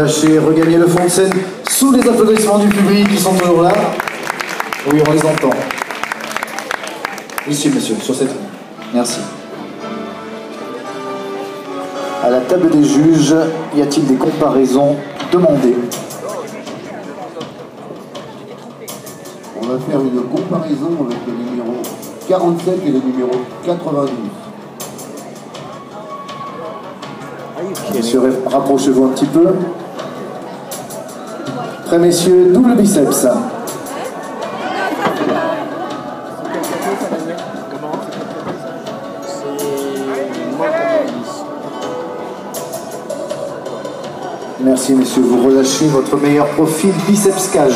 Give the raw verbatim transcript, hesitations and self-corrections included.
relâcher, regagner le fond de scène sous les applaudissements du public qui sont toujours là. Oui, on les entend. Ici, monsieur, sur cette ligne. Merci. À la table des juges, y a-t-il des comparaisons demandées? On va faire une comparaison avec le numéro quarante-sept et le numéro quatre-vingt-douze. Messieurs, rapprochez-vous un petit peu. Prêts, messieurs, double biceps. Merci, messieurs, vous relâchez votre meilleur profil biceps cage.